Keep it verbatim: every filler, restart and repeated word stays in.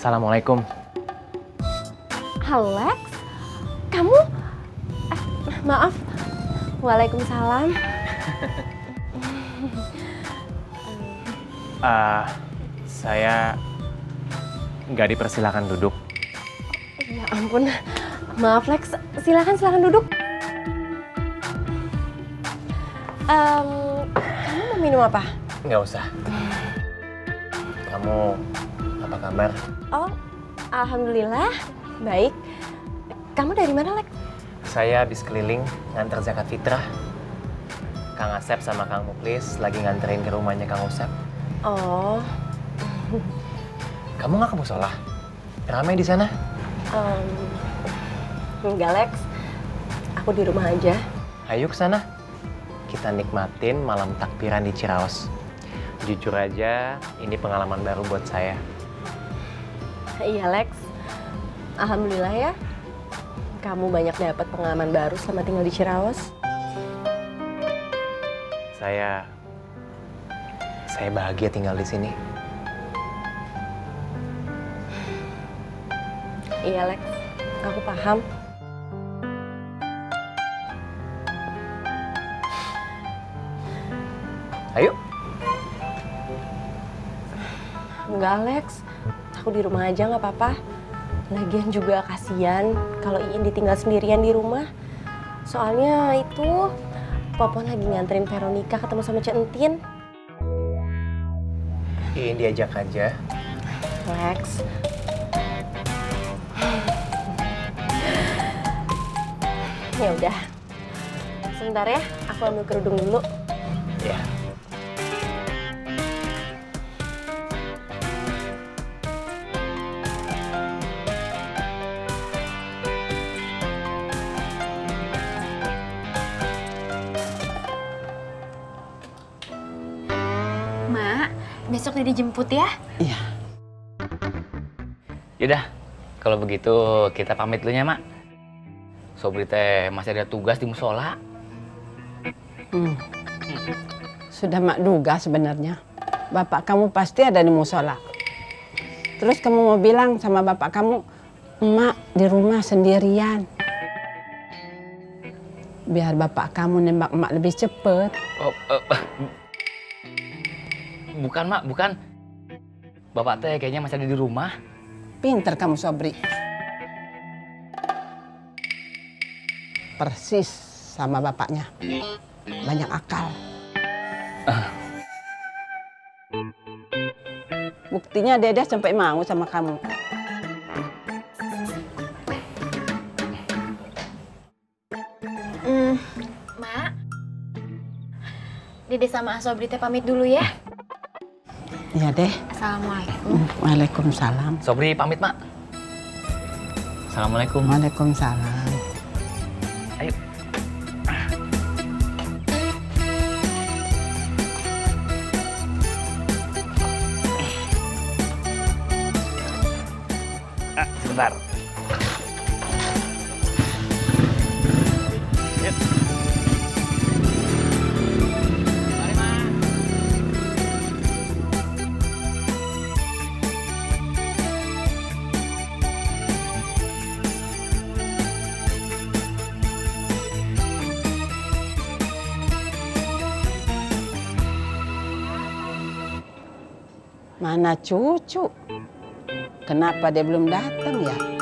Assalamualaikum. Alex, kamu? Eh, maaf. Waalaikumsalam. uh, saya nggak dipersilakan duduk. Ya ampun, maaf Lex. Silakan, silakan duduk. Um, kamu mau minum apa? Nggak usah. Kamu apa kabar? Oh, alhamdulillah, baik. Kamu dari mana, Lex? Saya habis keliling nganter zakat fitrah. Kang Asep sama Kang Muklis lagi nganterin ke rumahnya Kang Usep. Oh. Kamu nggak ke musola? Ramai di sana? Um, enggak, Lex. Aku di rumah aja. Ayo ke sana. Kita nikmatin malam takbiran di Ciraos. Jujur aja, ini pengalaman baru buat saya. Iya, Lex. Alhamdulillah ya. Kamu banyak dapat pengalaman baru selama tinggal di Ciraos. Saya... Saya bahagia tinggal di sini. Iya, Lex. Aku paham. Ayo. Enggak, Lex. Aku di rumah aja nggak apa-apa. Lagian juga kasihan kalau Iin ditinggal sendirian di rumah. Soalnya itu, Popon lagi nganterin Veronica ketemu sama Centin. Iin diajak aja. Lex. Ya udah. Sebentar ya, aku ambil kerudung dulu. Ya. Mak, besok Dede jemput ya? Iya. Yaudah, kalau begitu kita pamit dulu ya, Mak. Sobri teh masih ada tugas di musola. Hmm. Sudah mak duga sebenarnya. Bapak kamu pasti ada di musola. Terus kamu mau bilang sama bapak kamu, emak di rumah sendirian. Biar bapak kamu nembak emak lebih cepet. Oh, uh, uh, bukan, Mak, bukan. Bapak teh kayaknya masih ada di rumah. Pinter kamu, Sobri. Persis sama bapaknya. Banyak akal. Uh. Buktinya Dede sampai mau sama kamu. Hmm, Mak. Dede sama Sobri teh pamit dulu ya. Iya deh. Assalamualaikum. Waalaikumsalam. Sobri pamit, Mak. Assalamualaikum. Waalaikumsalam. Ayo. Ah, sebentar. Yuk. Mari, Mak. Mana cucu? Kenapa dia belum datang ya?